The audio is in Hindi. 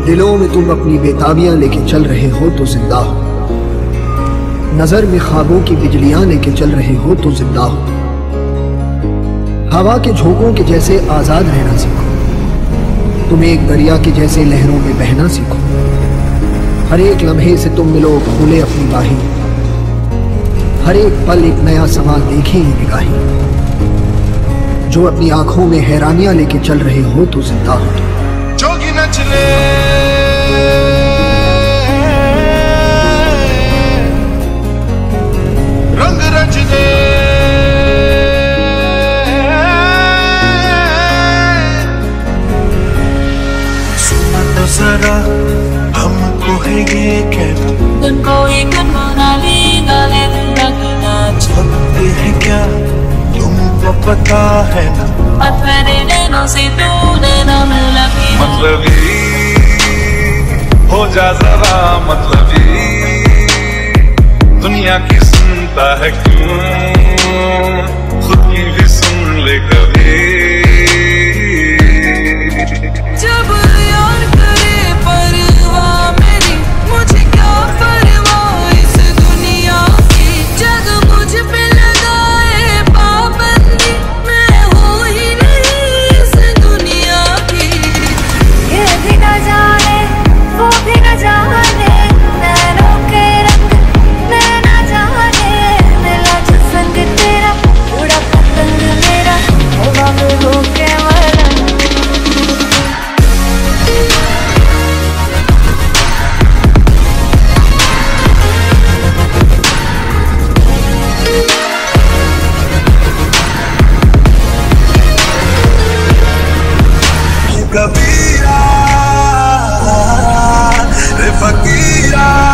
दिलों में तुम अपनी बेताबियां लेके चल रहे हो तो जिंदा हो, नजर में ख्वाबों की बिजलियां लेके चल रहे हो तो जिंदा हो। हवा के झोंकों के जैसे आजाद रहना सीखो, तुम एक दरिया के जैसे लहरों में बहना सीखो। हर एक लम्हे से तुम मिलो खोले अपनी बाहें, हर एक पल एक नया सवाल देखें ये निगाहें। जो अपनी आंखों में हैरानियां लेके चल रहे हो तो जिंदा हो। जोगी नचले रंग रचले, सुना तो जरा हमको है ये कहना, तुमको एक मनाली गाले लगना चाहते हैं क्या तुमको पता है ना। पत्थरे नैनों से तूने नाम लगी, मतलबी हो जा जरा मतलबी, दुनिया की सुनता है क्यों, खुद की भी सुन ले कभी। जब यार करे परवाह मेरी, मुझे क्या परवाह इस दुनिया की। जग मुझ पे लगाए पाबंदी, मैं हूँ ही नहीं इस दुनिया की। ये भी न जाने वो भी न जाने, नैनों के रंग नैना जाने। मिला जो संग तेरा उड़ा पतंग मेरा, हवा में होके मरना। कबीरा रे फकीरा